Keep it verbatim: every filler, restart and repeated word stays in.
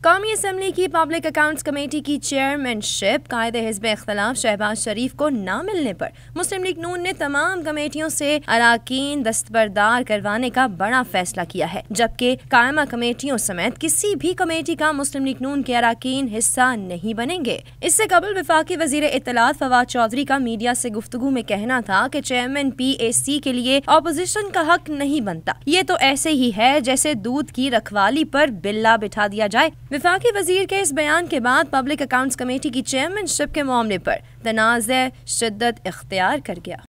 कौमी असम्बली की public accounts committee की चेयरमैनशिप कायदे हिज़्ब इख्तिलाफ शहबाज शरीफ को न मिलने पर मुस्लिम लीग नून ने तमाम कमेटियों से अराकीन दस्तबरदार करवाने का बड़ा फैसला किया है, जबकि कायमा कमेटियों समेत किसी भी कमेटी का मुस्लिम लीग नून के अराकीन हिस्सा नहीं बनेंगे। इससे कबल वफाकी वजीर इत्तलात फवाद चौधरी का मीडिया से गुफ्तगू में कहना था कि चेयरमैन पी ए सी के लिए ऑपोजिशन का हक नहीं बनता, ये तो ऐसे ही है जैसे दूध की रखवाली पर बिल्ला बिठा दिया जाए। वफाकी वजीर के इस बयान के बाद पब्लिक अकाउंट्स कमेटी की चेयरमैनशिप के मामले पर तनाज़े शिद्दत इख्तियार कर गया।